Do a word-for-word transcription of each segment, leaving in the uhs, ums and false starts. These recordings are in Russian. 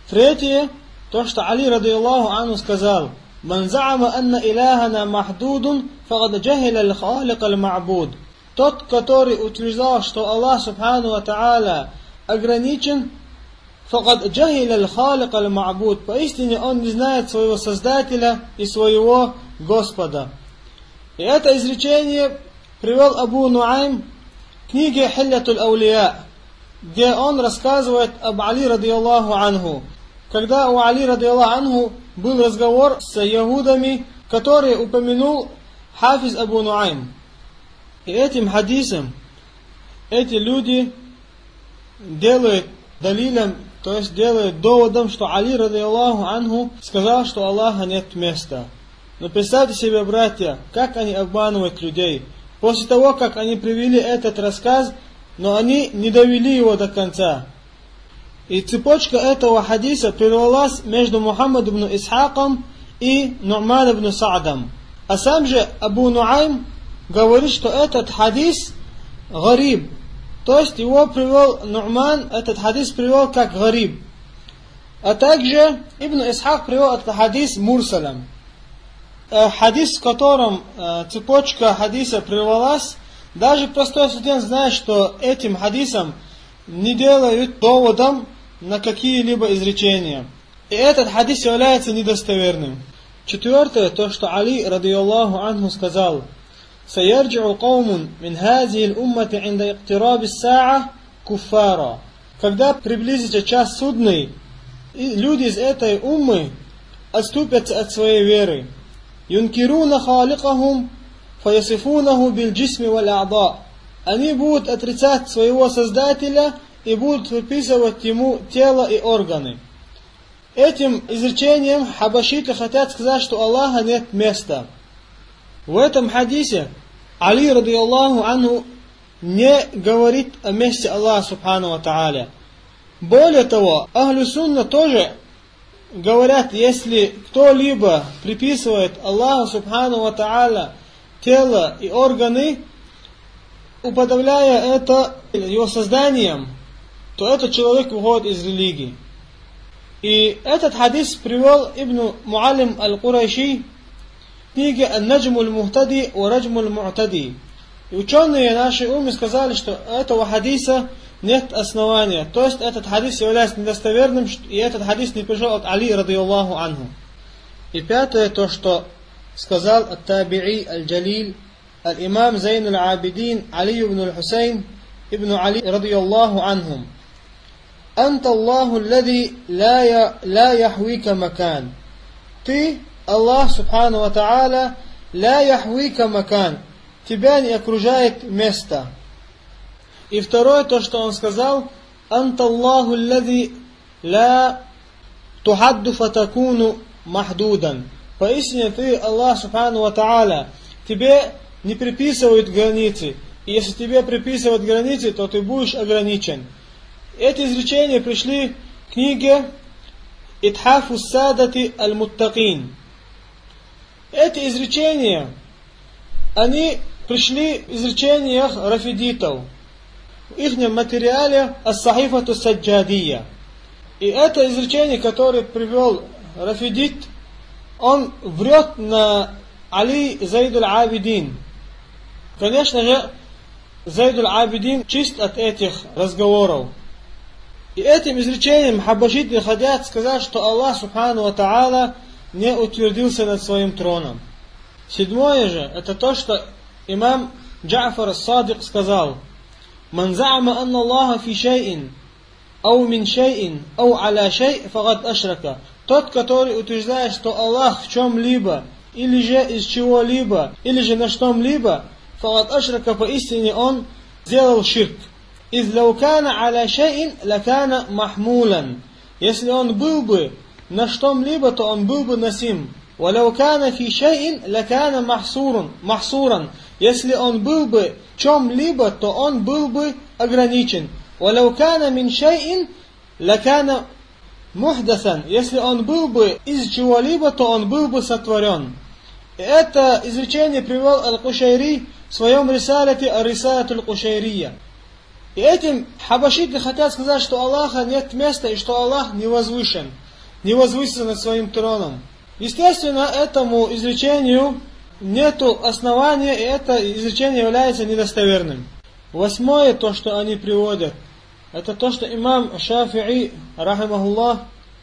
Третье, то, что Али, ради Аллаху анху, сказал: «Ман за'ама анна илахана махдудун, фагад джахиля аль-халик аль-ма'буд». Тот, который утверждал, что Аллах субхану ва та'аля ограничен, фагад джахиля аль-халик аль-ма'буд, поистине он не знает своего Создателя и своего Господа. И это изречение привел Абу Нуайм в книге Хиллятуль Аулия, где он рассказывает об Али, ради Аллаху анху. Когда у Али, ради Аллаху анху, был разговор с ягудами, который упомянул Хафиз Абу Нуайм. И этим хадисом эти люди делают далилем, то есть делают доводом, что Али, ради Аллаху анху, сказал, что Аллаха нет места. Но представьте себе, братья, как они обманывают людей. После того, как они привели этот рассказ, но они не довели его до конца. И цепочка этого хадиса прервалась между Мухаммад ибн Исхаком и Ну'ман ибн Са'дом. А сам же Абу Нуайм говорит, что этот хадис гариб. То есть его привел Ну'ман, этот хадис привел как гариб. А также Ибн Исхак привел этот хадис мурсалом. Хадис, в котором цепочка хадиса прервалась, даже простой студент знает, что этим хадисом не делают доводом на какие-либо изречения. И этот хадис является недостоверным. Четвертое, то, что Али, ради Аллаху анху, сказал: «Саярджи'у каумун мин хазихи уммати инда иктираби саа куффара». Когда приблизится час судный, люди из этой уммы отступятся от своей веры. «Юнкируна халикахум фаясифунаху биль-джисми валь-а'да». Они будут отрицать своего Создателя и будут выписывать ему тело и органы. Этим изречением хабашиты хотят сказать, что Аллаха нет места. В этом хадисе Али, ради Аллаху анху, не говорит о месте Аллаха субхану ва та'аля. Более того, ахлю сунна тоже говорят, если кто-либо приписывает Аллаху субхану ва та'аля тело и органы, уподобляя это его созданием, то этот человек выходит из религии. И этот хадис привел Ибн Муалим аль-Курайши в книге «Ан-Наджму аль-Мухтади ва Раджму аль-Му'тади». И ученые нашей умы сказали, что этого хадиса нет основания. То есть этот хадис является недостоверным, и этот хадис не пришел от Али, ради Аллаху анху. И пятое, то, что сказал ат-Таби'i аль-Джалиль الإمام زين العابدين علي بن الحسين ابن علي رضي الله عنهم: أنت الله الذي لا لا يحويك مكان. Ты, Аллах субхану ва та'аля, لا يحويك مكان. Тебя не окружает место. И второе, то, что он сказал: أنت الله الذي لا تحد فتكون محدودا. Поистине ты, Аллах субхану ва та'аля, тебе не приписывают границы. И если тебе приписывают границы, то ты будешь ограничен. Эти изречения пришли в книге Итхафу Садати Аль-Муттакин. Эти изречения, они пришли в изречениях рафидитов, в их материале Ас-Сахифату Саджадия. И это изречение, которое привел рафидит, он врет на Али Зайд аль-Абидин. Конечно же, Зайд аль-Абидин чист от этих разговоров. И этим изречением хабашиты хотят сказать, что Аллах субхану ва та'аля не утвердился над своим троном. Седьмое же, это то, что имам Джа'фар ас-Садик сказал: «Ман за'ама анна Аллаха фи шай'ин, ау мин шай'ин, ау аля шай', фагад ашрака». Тот, который утверждает, что Аллах в чем-либо, или же из чего-либо, или же на что-либо, фагад ашрака, поистине он сделал ширк. «Из лаукана аля шай'ин лакана махмулан». Если он был бы на что-либо, то он был бы носим. «Валаукана фи шай'ин лакана махсуран». Если он был бы в чем-либо, то он был бы ограничен. «Валаукана мин шай'ин лакана мухдасан». Если он был бы из чего-либо, то он был бы сотворен. И это изречение привел Аль-Кушайри в своем рисалате Ар-Рисалатуль Кушайрия. И этим хабашиты хотят сказать, что Аллаха нет места и что Аллах не возвышен, не возвысился над своим троном. Естественно, этому изречению нету основания, и это изречение является недостоверным. Восьмое, то, что они приводят, это то, что имам Шафи'и, рахимахуллах,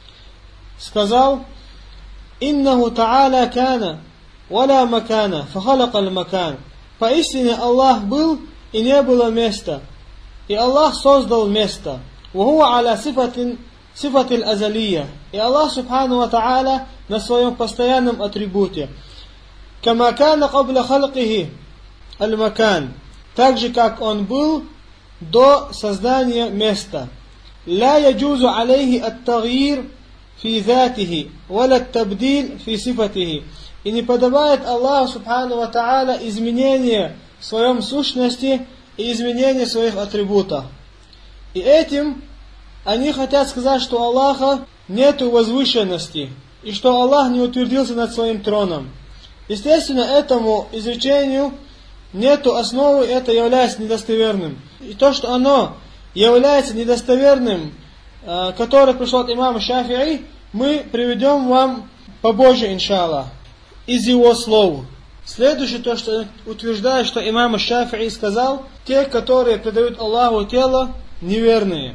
сказал: «Иннаху та'аля кана, валя макана, фахалака аль-макан». Поистине Аллах был, и не было места, и Аллах создал место. «Вахуа аля сифатин сифатил азалия». И Аллах субхану ва та'аля на своем постоянном атрибуте. «Кама кана кабля халкихи аль-макан». Так же, как он был до создания места. «Ла яджузу алейхи ат-тагьир фи затихи, валя ат-табдил фи сифатихи». И не подобает Аллаху субхану ва та'аля изменение в своем сущности и изменение своих атрибутов. И этим они хотят сказать, что Аллаха нету возвышенности, и что Аллах не утвердился над своим троном. Естественно, этому изречению нету основы, это является недостоверным. И то, что оно является недостоверным, которое пришло от имама Шафи'и, мы приведем вам побольше, иншаллах, из его слов. Следующее, то, что утверждает, что имам Шафи'и сказал: те, которые предают Аллаху тело, неверные.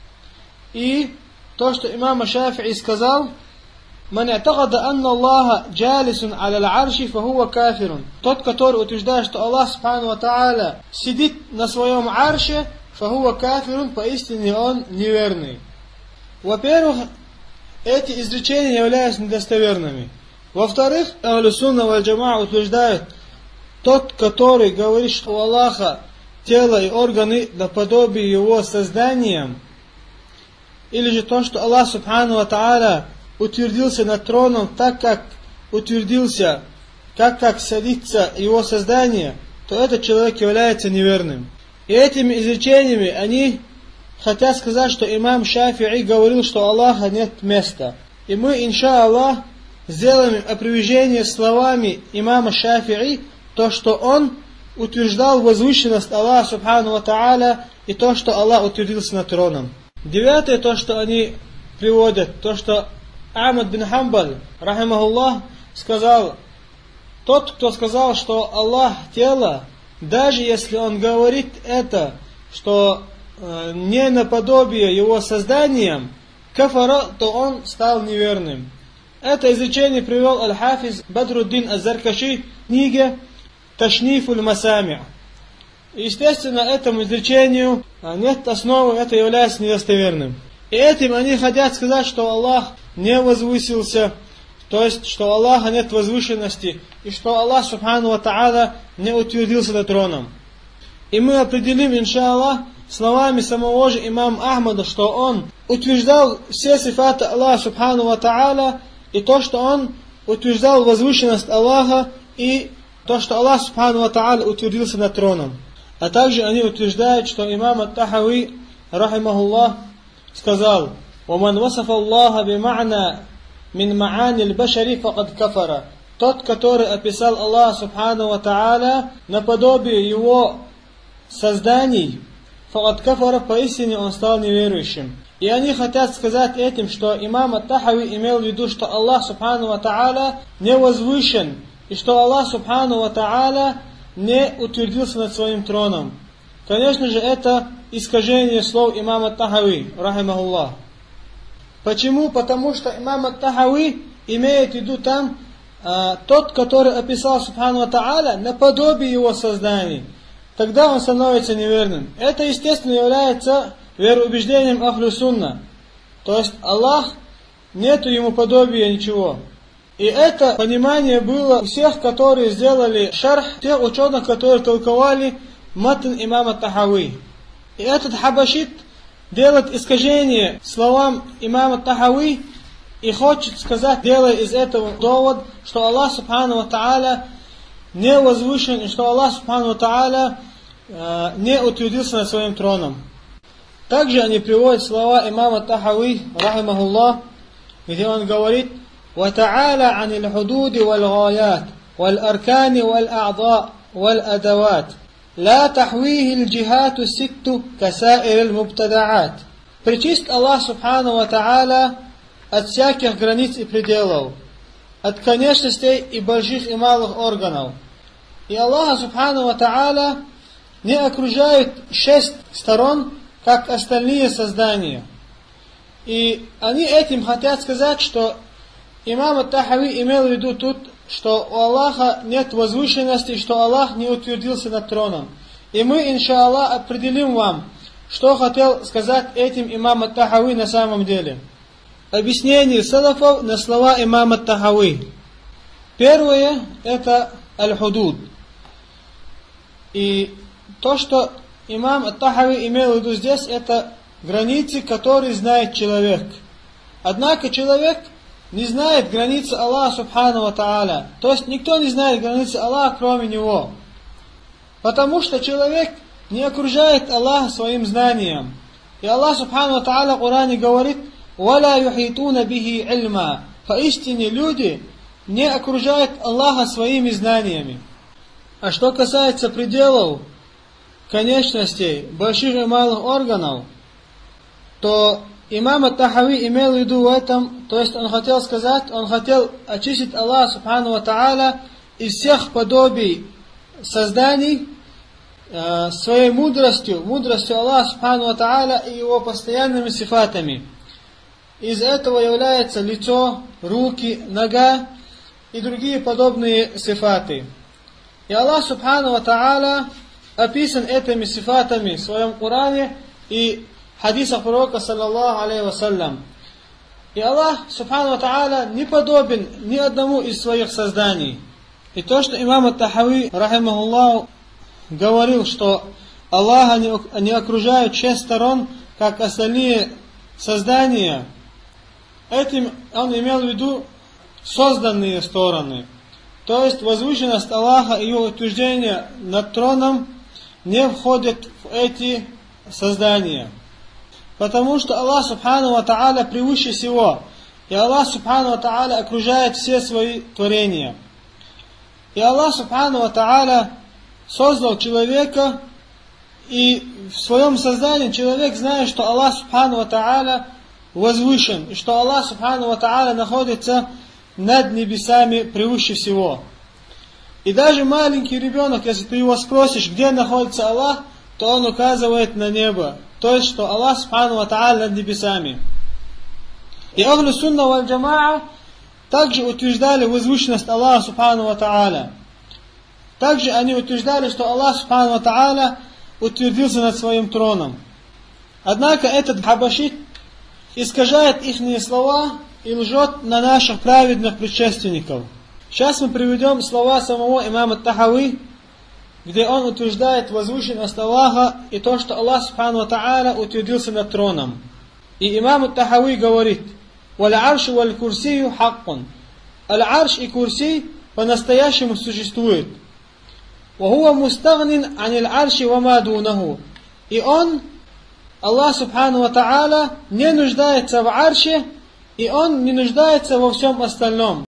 И то, что имам Шафи'и сказал: «Ман а'такада анна Аллаха джалисун аля аль-арши, фахуа кафирун». Тот, который утверждает, что Аллах субхану ва та'аля сидит на своем арше, фахуа кафирун, поистине он неверный. Во-первых, эти изречения являются недостоверными. Во-вторых, Ахлю Сунна валь Джамаа утверждают: тот, который говорит, что у Аллаха тело и органы наподобие его созданием, или же то, что Аллах субхану ва та'аля утвердился над троном так, как утвердился, как как садится его создание, то этот человек является неверным. И этими изречениями они хотят сказать, что имам Шафи'и говорил, что у Аллаха нет места. И мы, инша'Аллах, сделаем опровержение словами имама Шафи'и, то, что он утверждал возвышенность Аллаха субхану ва та'аля и то, что Аллах утвердился над троном. Девятое, то, что они приводят, то, что Ахмад бин Хамбаль, рахимахуллах, сказал: тот, кто сказал, что Аллах тело, даже если он говорит это, что э, не наподобие его созданием, кафара, то он стал неверным. Это изречение привел Аль-Хафиз Бадруддин Аз-Заркаши в книге Ташнифуль Масами'. Естественно, этому изречению нет основы, это является недостоверным. И этим они хотят сказать, что Аллах не возвысился, то есть, что Аллаха нет возвышенности, и что Аллах субхану ва та'аля не утвердился над троном. И мы определим, инша'Аллах, словами самого же имама Ахмада, что он утверждал все сифаты Аллаха субхану ва та'аля, и то, что он утверждал возвышенность Аллаха, и то, что Аллах субхану ва та'аля утвердился над троном. А также они утверждают, что имам Ат-Тахави, рахимахуллах, сказал: «Ваман васафа Аллаха бима'на мин ма'ани аль-башари факад кафара». Тот, который описал Аллаха субхану ва та'аля наподобие его созданий, факад кафара, поистине он стал неверующим. И они хотят сказать этим, что имам Ат-Тахави имел в виду, что Аллах субхану ва та'аля не возвышен, и что Аллах субхану ва та'аля не утвердился над своим троном. Конечно же, это искажение слов имама Ат-Тахави, рахимахуллах. Почему? Потому что имам Ат-Тахави имеет в виду там а, тот, который описал субхану ва та'аля наподобие его созданий. Тогда он становится неверным. Это, естественно, является вероубеждением Ахлю Сунна. То есть Аллах, нету ему подобия ничего. И это понимание было у всех, которые сделали шарх, тех ученых, которые толковали матн имама Тахави. И этот хабашит делает искажение словам имама Тахави и хочет сказать, делая из этого довод, что Аллах субхану ва та'аля не возвышен, и что Аллах субхану ва та'аля э, не утвердился над своим троном. Также они приводят слова имама Тахави, рахимахуллах, где он говорит: وتعالى عن الحدود والغايات والأركان والأعضاء والأدوات لا تحويه الجهات الست كسائر المبتدعات. Причист Аллах Субхану ва Тааля от всяких границ и пределов, от конечностей и больших и малых органов. И Аллах Субхану ва Тааля не окружает шесть сторон, как остальные создания. И они этим хотят сказать, что имам ат-Тахави имел в виду тут, что у Аллаха нет возвышенности, что Аллах не утвердился над троном. И мы, иншаллах, определим вам, что хотел сказать этим имам ат-Тахави на самом деле. Объяснение салафов на слова имама ат-Тахави. Первое – это аль-худуд. И то, что имам ат-Тахави имел в виду здесь, это границы, которые знает человек. Однако человек не знает границы Аллаха Субхану ва Тааля. То есть никто не знает границы Аллаха, кроме него. Потому что человек не окружает Аллаха своим знанием. И Аллах Субхану ва Тааля в Коране говорит: «Валя юхитуна бихи ильма». Поистине люди не окружают Аллаха своими знаниями. А что касается пределов, конечностей, больших и малых органов, то имам ат-Тахави имел в виду в этом, то есть он хотел сказать, он хотел очистить Аллаха Субхану ва Тааля из всех подобий созданий э, своей мудростью, мудростью Аллаха Субхану ва Тааля и его постоянными сифатами. Из этого является лицо, руки, нога и другие подобные сифаты. И Аллах Субхану ва Тааля описан этими сифатами в своем Коране и хадисах пророка саллаллаху алейхи вассалям. И Аллах Субхану ва Тааля не подобен ни одному из своих созданий. И то, что имам ат-Тахави, рахимахуллаху, говорил, что Аллаха не окружают шесть сторон, как остальные создания, этим он имел в виду созданные стороны. То есть возвышенность Аллаха и его утверждение над троном не входят в эти создания. Потому что Аллах Субхану ва Тааля превыше всего. И Аллах Субхану ва Тааля окружает все свои творения. И Аллах Субхану ва Тааля создал человека, и в своем создании человек знает, что Аллах Субхану ва Тааля возвышен, и что Аллах Субхану ва Тааля находится над небесами превыше всего. И даже маленький ребенок, если ты его спросишь, где находится Аллах, то он указывает на небо. То есть, что Аллах Субхану ва Тааля над небесами. И Ахлю Сунна валь Джамаа также утверждали возвышенность Аллаха Субхану ва Тааля. Также они утверждали, что Аллах Субхану ва Тааля утвердился над своим троном. Однако этот хабашит искажает их слова и лжет на наших праведных предшественников. Сейчас мы приведем слова самого имама ат-Тахави, где он утверждает возвышенность Аллаха и то, что Аллах Субхану ва Тааля утвердился над троном. И имам ат-Тахави говорит: «Валь арш валь курсию хаккун». Аль-арш и курси по-настоящему существует. «Вахуа мустагнин анил арши ва ма дунаху». И он, Аллах Субхану ва Тааля, не нуждается в арше, и он не нуждается во всем остальном.